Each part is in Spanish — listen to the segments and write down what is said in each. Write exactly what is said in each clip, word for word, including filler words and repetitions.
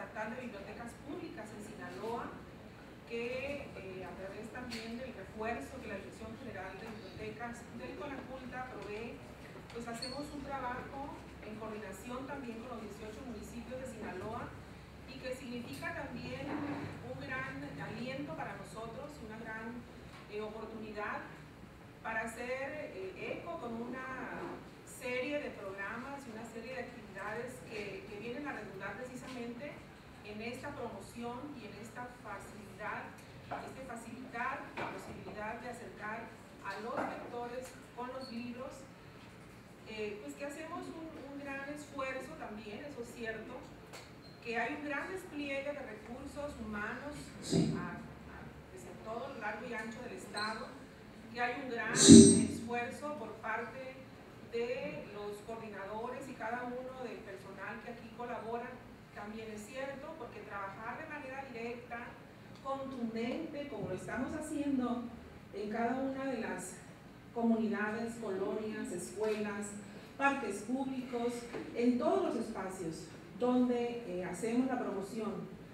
Estatal de Bibliotecas Públicas en Sinaloa, que eh, a través también del refuerzo que la Dirección General de Bibliotecas del CONACULTA provee, pues hacemos un trabajo en coordinación también con los dieciocho municipios de Sinaloa, y que significa también un gran aliento para nosotros, una gran eh, oportunidad para hacer eh, eco con una serie de programas y una serie de actividades que, que vienen a redundar precisamente en esta promoción y en esta facilidad, este facilitar la posibilidad de acercar a los lectores con los libros, eh, pues que hacemos un, un gran esfuerzo también, eso es cierto, que hay un gran despliegue de recursos humanos a, a, desde todo lo largo y ancho del Estado, que hay un gran esfuerzo por parte de los coordinadores y cada uno del personal que aquí colabora, también es cierto, porque trabajar de manera directa, contundente, como lo estamos haciendo en cada una de las comunidades, colonias, escuelas, parques públicos, en todos los espacios donde eh, hacemos la promoción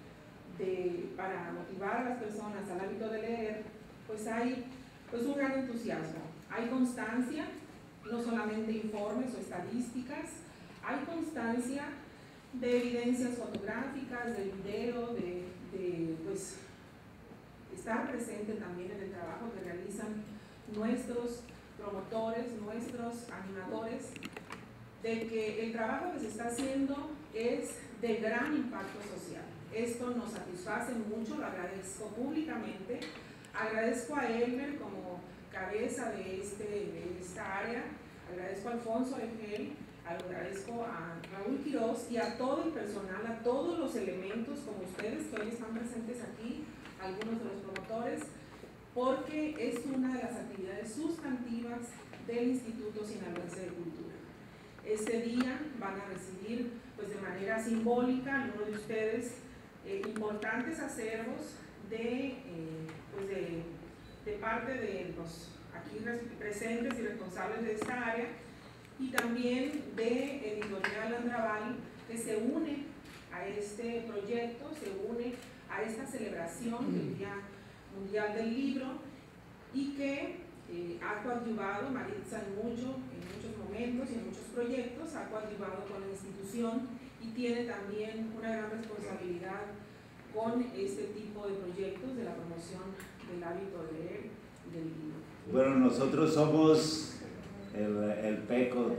de, para motivar a las personas al hábito de leer, pues hay pues, un gran entusiasmo, hay constancia, no solamente informes o estadísticas, hay constancia de evidencias fotográficas, de video, de, de pues, estar presente también en el trabajo que realizan nuestros promotores, nuestros animadores, de que el trabajo que se está haciendo es de gran impacto social. Esto nos satisface mucho, lo agradezco públicamente, agradezco a Elmer como cabeza de, este, de esta área, agradezco a Alfonso Egel, agradezco a Raúl Quiroz y a todo el personal, a todos los elementos como ustedes que hoy están presentes aquí, algunos de los promotores, porque es una de las actividades sustantivas del Instituto Sinaloense de Cultura. Este día van a recibir pues, de manera simbólica algunos de ustedes eh, importantes acervos de, eh, pues de, de parte de los aquí presentes y responsables de esta área, y también de Editorial Andrabal, que se une a este proyecto, se une a esta celebración del Día Mundial del Libro, y que eh, ha coadyuvado, Maritza en, mucho, en muchos momentos y en muchos proyectos, ha coadyuvado con la institución y tiene también una gran responsabilidad con este tipo de proyectos de la promoción del hábito de leer y del libro. Bueno, nosotros somos el, el PECOT.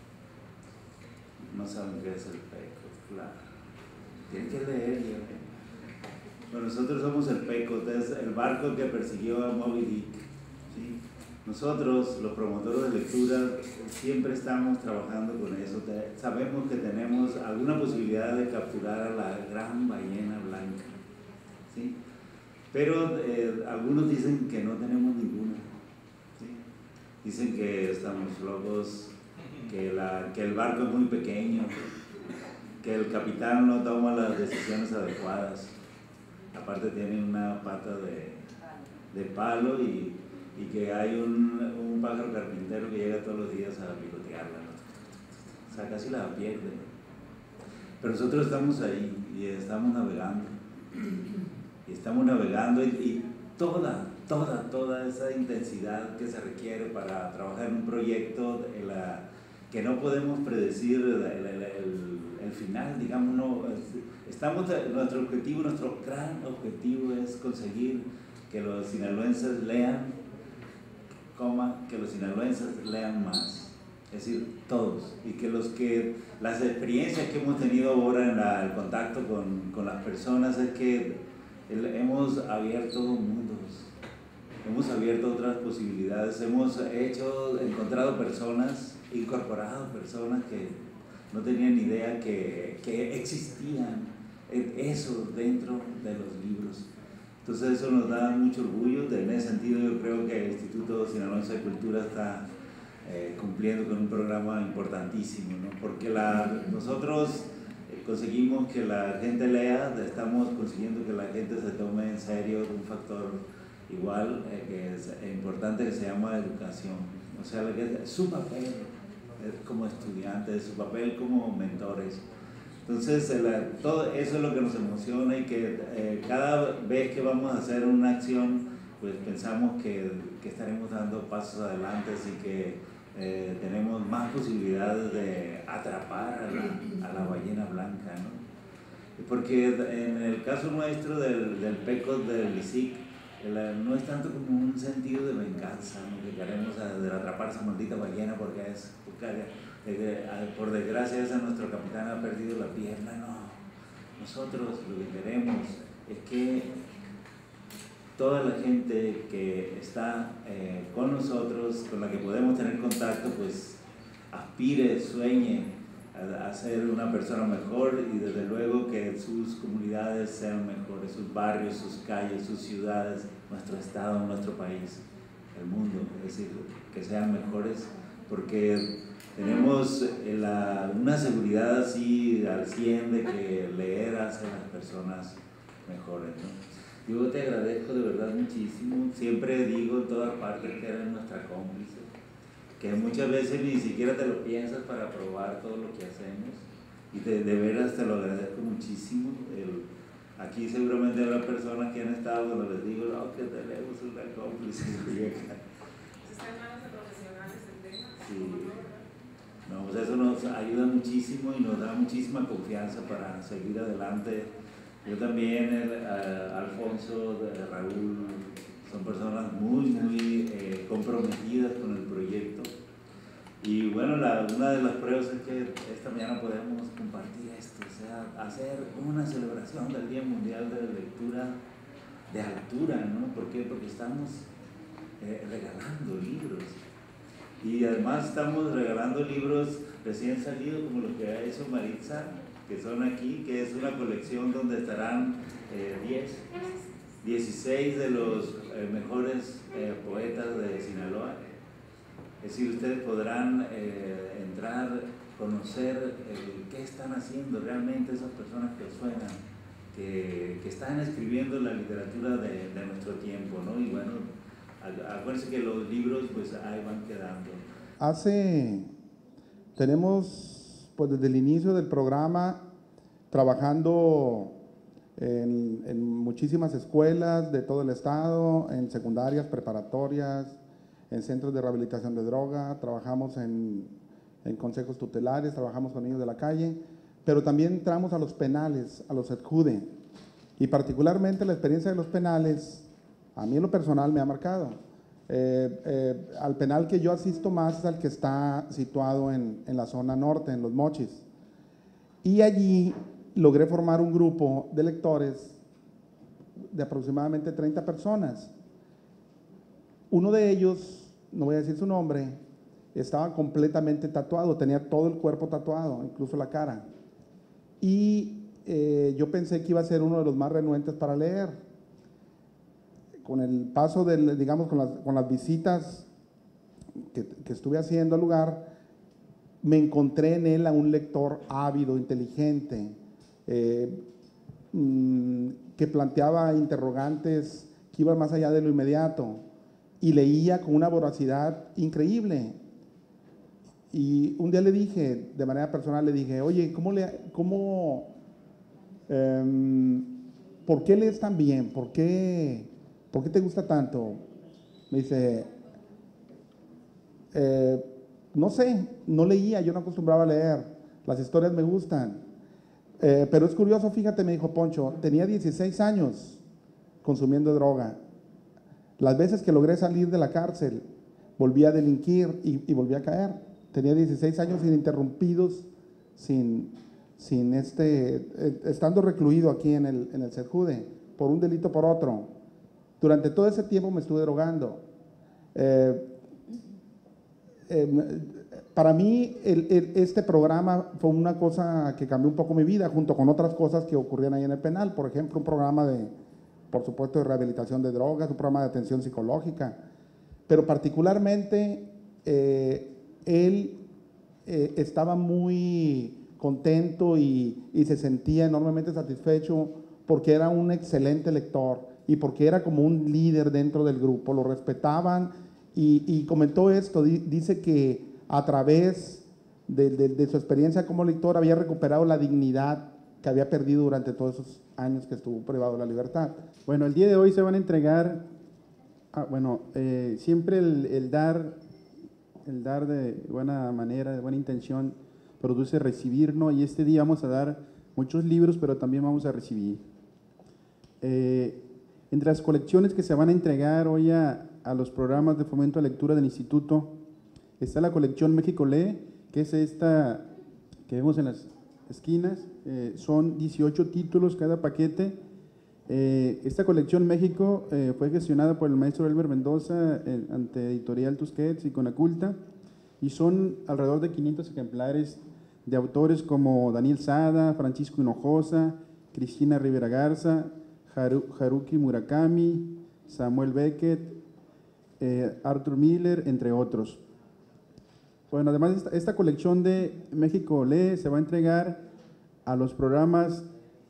No saben qué es el PECOT, claro. Tienen que leer. ¿Ya? Bueno, nosotros somos el PECOT, es el barco que persiguió a Moby Dick. ¿Sí? Nosotros, los promotores de lectura, siempre estamos trabajando con eso. Sabemos que tenemos alguna posibilidad de capturar a la gran ballena blanca. ¿Sí? Pero eh, algunos dicen que no tenemos ninguna. ¿Sí? Dicen que estamos locos, que, la, que el barco es muy pequeño, que el capitán no toma las decisiones adecuadas. Aparte tiene una pata de, de palo y, y que hay un, un pájaro carpintero que llega todos los días a picotearla, ¿no? O sea, casi la pierde. Pero nosotros estamos ahí y estamos navegando. Y estamos navegando y, y toda, toda, toda esa intensidad que se requiere para trabajar en un proyecto en la, que no podemos predecir el, el, el, el final, digamos, no, estamos, nuestro objetivo, nuestro gran objetivo es conseguir que los sinaloenses lean, coma, que los sinaloenses lean más, es decir, todos, y que los que, las experiencias que hemos tenido ahora en la, el contacto con, con las personas es que el, hemos abierto mundos, hemos abierto otras posibilidades, hemos hecho, encontrado personas, incorporado personas que no tenían ni idea que, que existían eso dentro de los libros. Entonces eso nos da mucho orgullo. En ese sentido yo creo que el Instituto Sinaloense de Cultura está eh, cumpliendo con un programa importantísimo, ¿no? Porque la, nosotros eh, conseguimos que la gente lea, estamos consiguiendo que la gente se tome en serio un factor igual eh, que es importante, que se llama educación. O sea, su papel como estudiantes, su papel como mentores. Entonces, el, todo eso es lo que nos emociona y que eh, cada vez que vamos a hacer una acción, pues pensamos que, que estaremos dando pasos adelante y que eh, tenemos más posibilidades de atrapar a la, a la ballena blanca, ¿no? Porque en el caso nuestro del, del PECOT del I S I C, no es tanto como un sentido de venganza, ¿no? Que queremos de atrapar esa maldita ballena porque es, porque, por desgracia esa nuestro capitán ha perdido la pierna. No, nosotros lo que queremos es que toda la gente que está eh, con nosotros, con la que podemos tener contacto, pues aspire, sueñe a ser una persona mejor y desde luego que sus comunidades sean mejores, sus barrios, sus calles, sus ciudades, nuestro estado, nuestro país, el mundo, es decir, que sean mejores, porque tenemos la, una seguridad así al cien de que leer hace a las personas mejores, ¿no? Yo te agradezco de verdad muchísimo, siempre digo en todas partes que eres nuestra cómplice, que muchas veces ni siquiera te lo piensas para probar todo lo que hacemos y te, de veras te lo agradezco muchísimo. El, aquí seguramente habrá personas que han estado cuando les digo, no, que tenemos una cómplice. Están en manos de profesionales del tema. Sí. No, pues eso nos ayuda muchísimo y nos da muchísima confianza para seguir adelante. Yo también, el, uh, Alfonso, Raúl, son personas muy, muy eh, comprometidas con el proyecto. Y bueno, la, una de las pruebas es que esta mañana podemos compartir esto, o sea, hacer una celebración del Día Mundial de la Lectura de altura, ¿no? ¿Por qué? Porque estamos eh, regalando libros. Y además estamos regalando libros recién salidos, como los que ha hecho Maritza, que son aquí, que es una colección donde estarán eh, diez, dieciséis de los eh, mejores eh, poetas de Sinaloa. Es decir, ustedes podrán eh, entrar, conocer el, qué están haciendo realmente esas personas que suenan, que, que están escribiendo la literatura de, de nuestro tiempo, ¿no? Y bueno, acuérdense que los libros pues ahí van quedando. Hace, tenemos pues desde el inicio del programa trabajando en, en muchísimas escuelas de todo el estado, en secundarias, preparatorias, en centros de rehabilitación de droga, trabajamos en, en consejos tutelares, trabajamos con niños de la calle, pero también entramos a los penales, a los SEDJUDE, y particularmente la experiencia de los penales, a mí en lo personal me ha marcado. Eh, eh, al penal que yo asisto más es al que está situado en, en la zona norte, en Los Mochis, y allí logré formar un grupo de lectores de aproximadamente treinta personas. Uno de ellos, no voy a decir su nombre, estaba completamente tatuado, tenía todo el cuerpo tatuado, incluso la cara. Y eh, yo pensé que iba a ser uno de los más renuentes para leer. Con el paso, del, digamos, con las, con las visitas que, que estuve haciendo al lugar, me encontré en él a un lector ávido, inteligente, eh, mmm, que planteaba interrogantes que iban más allá de lo inmediato. Y leía con una voracidad increíble. Y un día le dije, de manera personal, le dije, oye, ¿cómo le, cómo, eh, ¿por qué lees tan bien? ¿Por qué, ¿por qué te gusta tanto? Me dice, eh, no sé, no leía, yo no acostumbraba a leer, las historias me gustan. Eh, pero es curioso, fíjate, me dijo Poncho, tenía dieciséis años consumiendo droga. Las veces que logré salir de la cárcel, volví a delinquir y, y volví a caer. Tenía dieciséis años ininterrumpidos, sin, sin este, eh, estando recluido aquí en el, en el SEDJUDE, por un delito por otro. Durante todo ese tiempo me estuve drogando. Eh, eh, para mí, el, el, este programa fue una cosa que cambió un poco mi vida, junto con otras cosas que ocurrían ahí en el penal. Por ejemplo, un programa de, por supuesto, de rehabilitación de drogas, un programa de atención psicológica, pero particularmente eh, él eh, estaba muy contento y, y se sentía enormemente satisfecho porque era un excelente lector y porque era como un líder dentro del grupo, lo respetaban y, y comentó esto, di, dice que a través de, de, de su experiencia como lector, había recuperado la dignidad que había perdido durante todos esos años que estuvo privado de la libertad. Bueno, el día de hoy se van a entregar, ah, bueno, eh, siempre el, el dar, el dar de buena manera, de buena intención, produce recibir, ¿no? Y este día vamos a dar muchos libros, pero también vamos a recibir. Eh, entre las colecciones que se van a entregar hoy a, a los programas de fomento de lectura del instituto, está la colección México Lee, que es esta que vemos en las esquinas, eh, son dieciocho títulos cada paquete. Eh, esta colección México eh, fue gestionada por el maestro Elber Mendoza eh, ante Editorial Tusquets y Conaculta, y son alrededor de quinientos ejemplares de autores como Daniel Sada, Francisco Hinojosa, Cristina Rivera Garza, Haru, Haruki Murakami, Samuel Beckett, eh, Arthur Miller, entre otros. Bueno, además esta, esta colección de México Lee se va a entregar a los programas,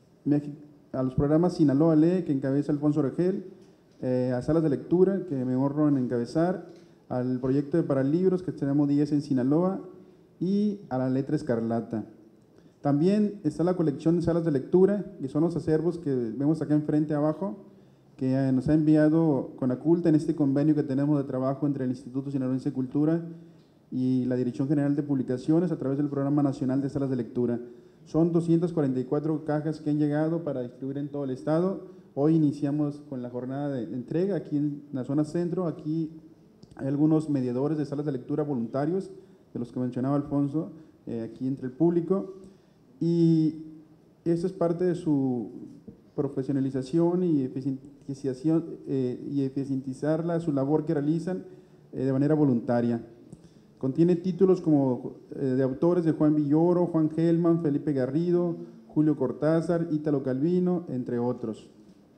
a los programas Sinaloa Lee, que encabeza Alfonso Regel, eh, a salas de lectura, que me honro en encabezar, al proyecto de Paralibros, que tenemos diez en Sinaloa, y a la Letra Escarlata. También está la colección de salas de lectura, que son los acervos que vemos acá enfrente abajo, que eh, nos ha enviado Conaculta en este convenio que tenemos de trabajo entre el Instituto Sinaloense de Cultura y la Dirección General de Publicaciones a través del Programa Nacional de Salas de Lectura. Son doscientas cuarenta y cuatro cajas que han llegado para distribuir en todo el estado. Hoy iniciamos con la jornada de entrega aquí en la zona centro. Aquí hay algunos mediadores de salas de lectura voluntarios, de los que mencionaba Alfonso, eh, aquí entre el público. Y eso es parte de su profesionalización y eficientización eh, y eficientizar su labor que realizan eh, de manera voluntaria. Contiene títulos como eh, de autores de Juan Villoro, Juan Gelman, Felipe Garrido, Julio Cortázar, Ítalo Calvino, entre otros.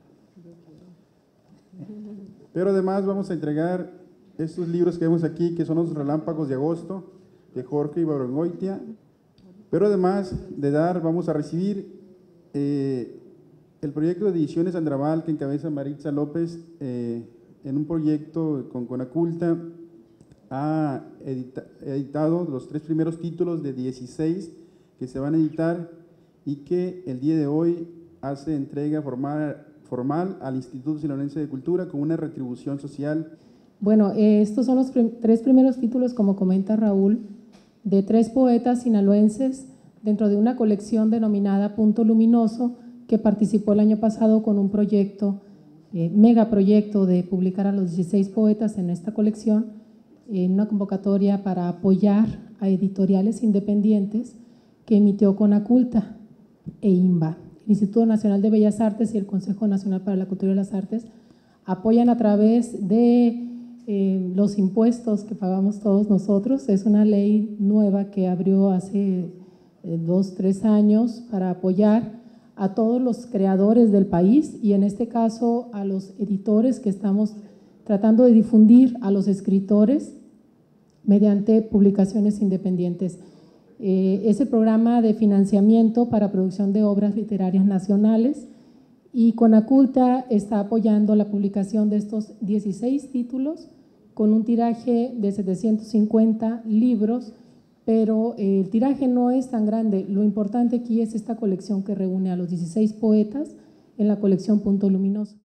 Pero además vamos a entregar estos libros que vemos aquí, que son los Relámpagos de Agosto, de Jorge Ibargüengoitia. Pero además de dar, vamos a recibir eh, el proyecto de Ediciones Andrabal, que encabeza Maritza López, eh, en un proyecto con Conaculta, ha edita, editado los tres primeros títulos de dieciséis que se van a editar y que el día de hoy hace entrega formal, formal al Instituto Sinaloense de Cultura con una retribución social. Bueno, eh, estos son los prim tres primeros títulos, como comenta Raúl, de tres poetas sinaloenses dentro de una colección denominada Punto Luminoso, que participó el año pasado con un proyecto, eh, megaproyecto de publicar a los dieciséis poetas en esta colección, en una convocatoria para apoyar a editoriales independientes que emitió Conaculta e INBA. El Instituto Nacional de Bellas Artes y el Consejo Nacional para la Cultura y las Artes apoyan a través de eh, los impuestos que pagamos todos nosotros. Es una ley nueva que abrió hace eh, dos, tres años para apoyar a todos los creadores del país y en este caso a los editores que estamos tratando de difundir a los escritores mediante publicaciones independientes. Eh, es el programa de financiamiento para producción de obras literarias nacionales y Conaculta está apoyando la publicación de estos dieciséis títulos con un tiraje de setecientos cincuenta libros, pero eh, el tiraje no es tan grande. Lo importante aquí es esta colección que reúne a los dieciséis poetas en la colección Punto Luminoso.